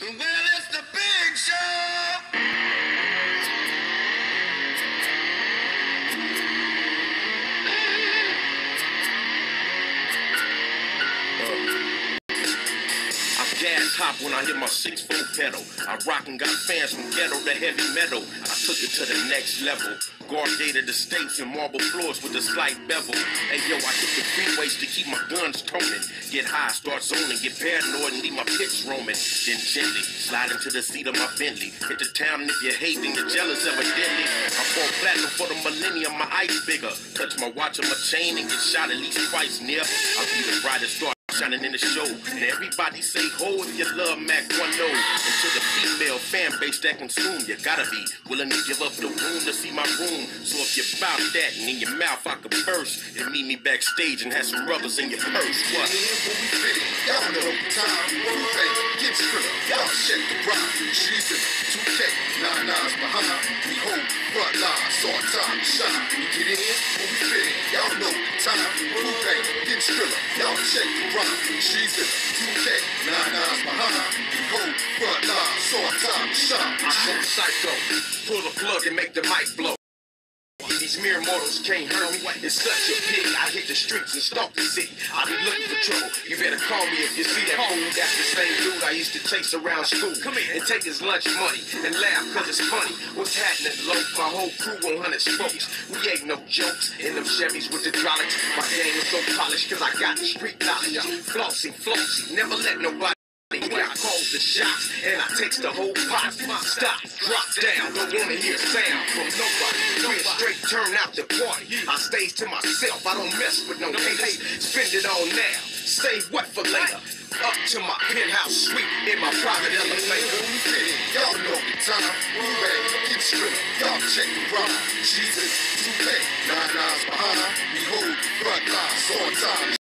Well, it's the big show. I gas hop when I hit my 6-4 pedal. I rock and got fans from ghetto to heavy metal. I took it to the next level. Guard-gated estates and marble floors with a slight bevel. Hey yo, I took the freeways to keep my guns toning. Get high, start zoning, get paranoid and leave my pits roaming. Then gently slide into the seat of my Bentley. Hit the town and if you hate, then you're jealous evidently. I fall platinum for the millennium, my ice bigger. Touch my watch on my chain and get shot at least twice near. I'll be the brightest star shining in the show. And everybody say ho if you love Mac 1-0. And to the female fan base that consume, you gotta be willing to give up the room to see my room. So if you bout that and in your mouth I could burst, and meet me backstage and have some rubbers in your purse. What? Y'all know the time, hey, get script, y'all check the rhyme. She's in 2K, 9-9's behind. We hold front line, so our time to shine. We get in, when we fit in, y'all know the time. Hey, get script, y'all check the rhyme. She's in 2K, 9-9's behind. We hold front line, so our time to shine. I go psycho, pull the plug and make the mic blow. These mere mortals can't hurt me. It's such a pity. I hit the streets and stalk the city. I be looking for trouble. You better call me if you see that fool. That's the same dude I used to chase around school. Come here and take his lunch money and laugh cause it's funny. What's happening, loaf? My whole crew 100 spokes. We ain't no jokes in them Chevys with hydraulics. My game is so polished cause I got the street knowledge. Flossy, never let nobody. When I calls the shots and I takes the whole pot. Stop, drop down, don't wanna hear sound from nobody. We a straight turn out the party. I stays to myself, I don't mess with no haters. Spend it all now, save what for later. Up to my penthouse suite in my private elevator. Y'all know the time. Hey, get script, y'all check the rhyme. She's in 2K, 9-9's behind. We hold front line, so our time.